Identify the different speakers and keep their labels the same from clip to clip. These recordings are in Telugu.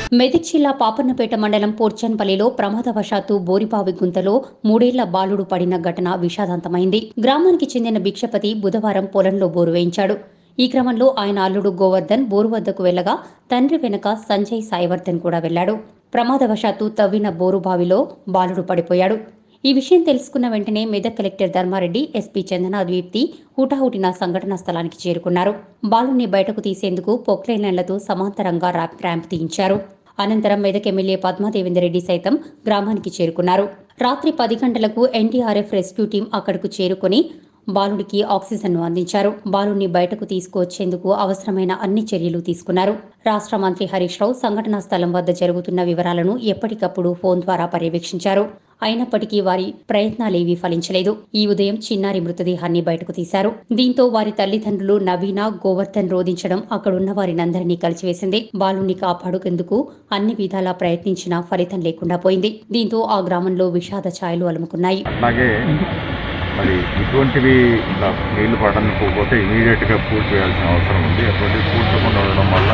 Speaker 1: మెదక్ జిల్లా పాపన్నపేట మండలం పోర్చన్పల్లిలో ప్రమాదవశాత్తు బోరిబావి గుంతలో 3 ఏళ్ల బాలుడు పడిన ఘటన విషాదాంతమైంది. గ్రామానికి చెందిన భిక్షపతి బుధవారం పొలంలో బోరు వేయించాడు. ఈ క్రమంలో ఆయన అల్లుడు గోవర్ధన్ బోరు వద్దకు వెళ్లగా తండ్రి వెనుక సంజయ్ సాయివర్ధన్ కూడా వెళ్లాడు. ప్రమాదవశాత్తు తవ్విన బోరుబావిలో బాలుడు పడిపోయాడు. ఈ విషయం తెలుసుకున్న వెంటనే మెదక్ కలెక్టర్ ధర్మారెడ్డి, ఎస్పీ చందన దీప్తి హుటాహుటిన సంఘటనా స్థలానికి చేరుకున్నారు. బాలుని బయటకు తీసేందుకు పొక్లైన్లతో సమాంతరంగా ర్యాంప్ తీయించారు. అనంతరం మెదక్ ఎమ్మెల్యే పద్మాదేవేందర్రెడ్డి సైతం గ్రామానికి చేరుకున్నారు. రాత్రి 10 గంటలకు ఎన్డీఆర్ఎఫ్ రెస్క్యూ టీం అక్కడకు చేరుకుని బాలుడికి ఆక్సిజన్ను అందించారు. బాలుడిని బయటకు తీసుకువచ్చేందుకు అవసరమైన అన్ని చర్యలు తీసుకున్నారు. రాష్ట్ర మంత్రి హరీష్ రావు సంఘటనా స్థలం వద్ద జరుగుతున్న వివరాలను ఎప్పటికప్పుడు ఫోన్ ద్వారా పర్యవేక్షించారు. అయినప్పటికీ వారి ప్రయత్నాలేవీ ఫలించలేదు. ఈ ఉదయం చిన్నారి మృతదేహాన్ని బయటకు తీశారు. దీంతో వారి తల్లిదండ్రులు నవీన, గోవర్ధన్ రోధించడం అక్కడున్న వారినందరినీ కలిచివేసింది. బాలుని కాపాడుకేందుకు అన్ని విధాలా ప్రయత్నించినా ఫలితం లేకుండా పోయింది. దీంతో ఆ గ్రామంలో విషాద ఛాయలు అలుముకున్నాయి.
Speaker 2: మరి ఇటువంటివి ఇలా నీళ్లు పడకపోతే ఇమీడియట్గా పూర్తి చేయాల్సిన అవసరం ఉంది. అటువంటి పూర్తకుండా ఉండడం వల్ల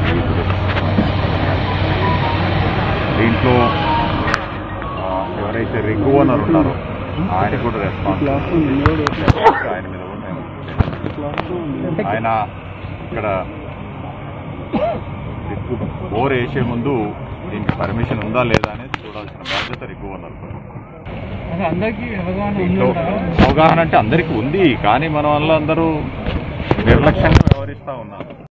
Speaker 2: దీంట్లో ఎవరైతే రింగ్ ఓనర్ ఉన్నారో ఆయన కూడా రెస్పాన్సిబిలిటీ ఆయన మీద కూడా ఆయన ఇక్కడ బోర్ వేసే ముందు దీనికి పర్మిషన్ ఉందా లేదా అనేది చూడాల్సిన బాధ్యత రింగ్ ఓనర్. అవగాహన అంటే అందరికీ ఉంది, కానీ మన వల్ల అందరూ నిర్లక్ష్యంగా వ్యవహరిస్తూ ఉన్నారు.